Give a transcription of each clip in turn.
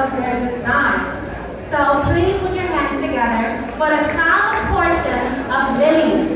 of their designs. So please put your hands together for the column portion of Lilies.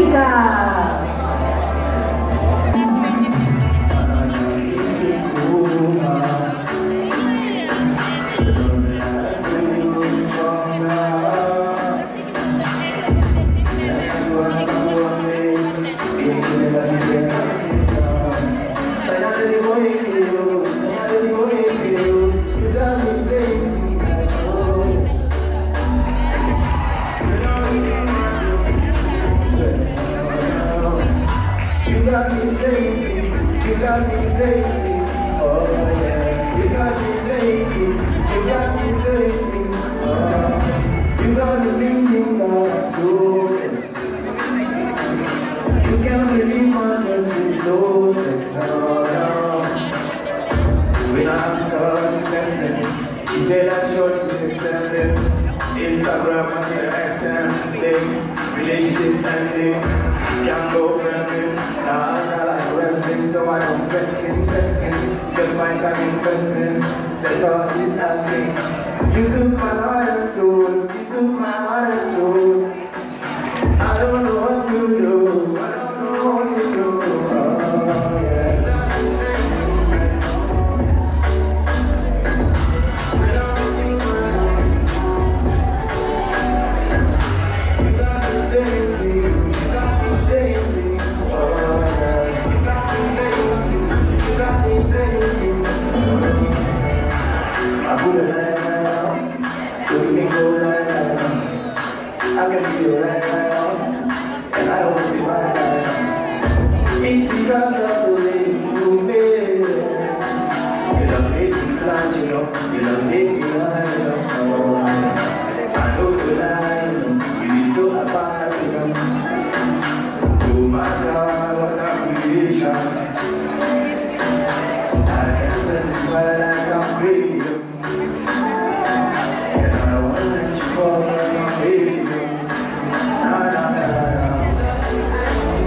Africa. You got me safety, oh yeah. You got me safety, you got me safety, oh. You got me thinking of tools. You can't believe my senses close, no, no. When I asked her, she dancing. She said that church is extended. Instagram is extending. Relationship ending. Can't go friendly. Now I like wrestling, so I don't texting. Just my time investing. That's all she's asking. You took my heart and soul. You took my heart and soul. I don't know what to do. I don't know what to do. Oh, yeah. I can feel right now, and I won't be right. It's because of the way you move me. You don't make me blind, you know. You don't make me blind, you know. I know you lie, you know. You be so apart, you know. Oh my God, what a creation. I can't satisfy like I'm crazy. And I won't let you fall, 'cause I'm baby.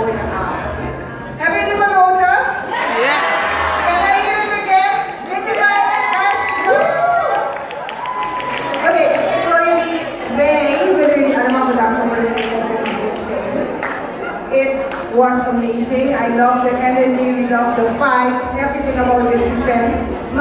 going out. Have you ever order? Yeah. Can I hear it again? Did you like it, guys? Okay, so it was amazing. I love the energy, we love the fight, everything about this event.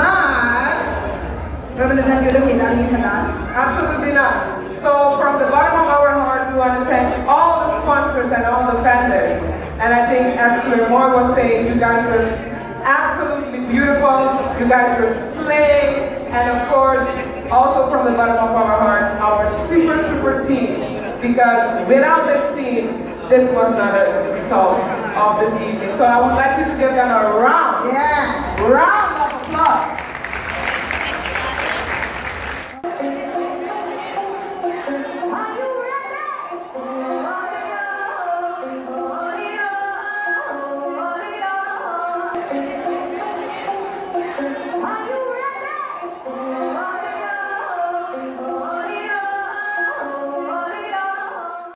Absolutely not. So from the bottom of our heart, we want to thank all the sponsors and all the vendors. And I think as Claire Moore was saying, you guys are absolutely beautiful, you guys are slaying, and of course, also from the bottom of our heart, our super, super team. Because without this team, this was not a result of this evening. So I would like you to give them a round of applause.